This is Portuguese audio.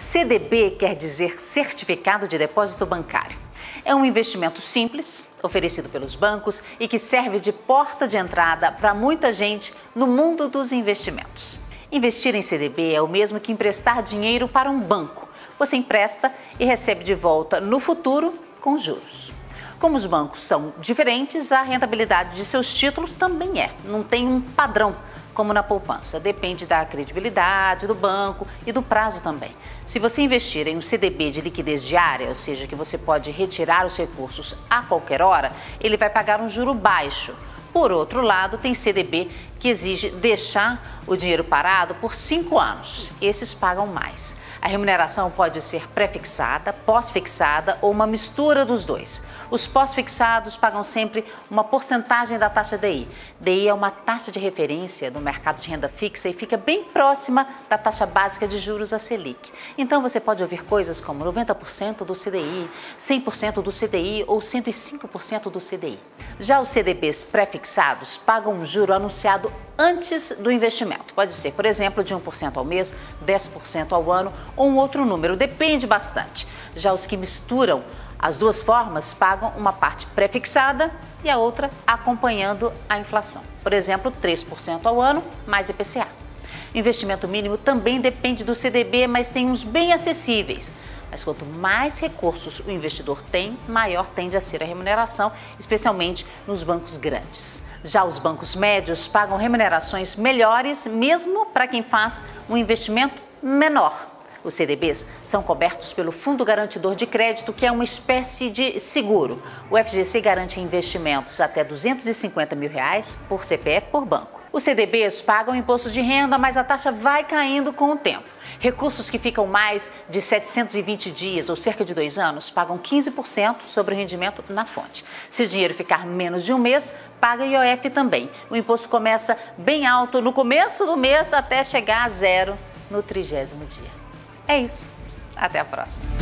CDB quer dizer Certificado de Depósito Bancário. É um investimento simples, oferecido pelos bancos e que serve de porta de entrada para muita gente no mundo dos investimentos. Investir em CDB é o mesmo que emprestar dinheiro para um banco. Você empresta e recebe de volta no futuro com juros. Como os bancos são diferentes, a rentabilidade de seus títulos também é. Não tem um padrão, como na poupança. Depende da credibilidade do banco e do prazo também. Se você investir em um CDB de liquidez diária, ou seja, que você pode retirar os recursos a qualquer hora, ele vai pagar um juro baixo. Por outro lado, tem CDB que exige deixar o dinheiro parado por 5 anos. Esses pagam mais. A remuneração pode ser pré-fixada, pós-fixada ou uma mistura dos dois. Os pós-fixados pagam sempre uma porcentagem da taxa DI. DI é uma taxa de referência no mercado de renda fixa e fica bem próxima da taxa básica de juros, a Selic. Então você pode ouvir coisas como 90% do CDI, 100% do CDI ou 105% do CDI. Já os CDBs pré-fixados pagam um juro anunciado antes do investimento. Pode ser, por exemplo, de 1% ao mês, 10% ao ano ou um outro número, depende bastante. Já os que misturam as duas formas pagam uma parte pré-fixada e a outra acompanhando a inflação. Por exemplo, 3% ao ano mais IPCA. O investimento mínimo também depende do CDB, mas tem uns bem acessíveis. Mas quanto mais recursos o investidor tem, maior tende a ser a remuneração, especialmente nos bancos grandes. Já os bancos médios pagam remunerações melhores, mesmo para quem faz um investimento menor. Os CDBs são cobertos pelo Fundo Garantidor de Crédito, que é uma espécie de seguro. O FGC garante investimentos até R$ 250 mil por CPF por banco. Os CDBs pagam imposto de renda, mas a taxa vai caindo com o tempo. Recursos que ficam mais de 720 dias ou cerca de 2 anos pagam 15% sobre o rendimento na fonte. Se o dinheiro ficar menos de um mês, paga IOF também. O imposto começa bem alto no começo do mês até chegar a zero no 30º dia. É isso. Até a próxima.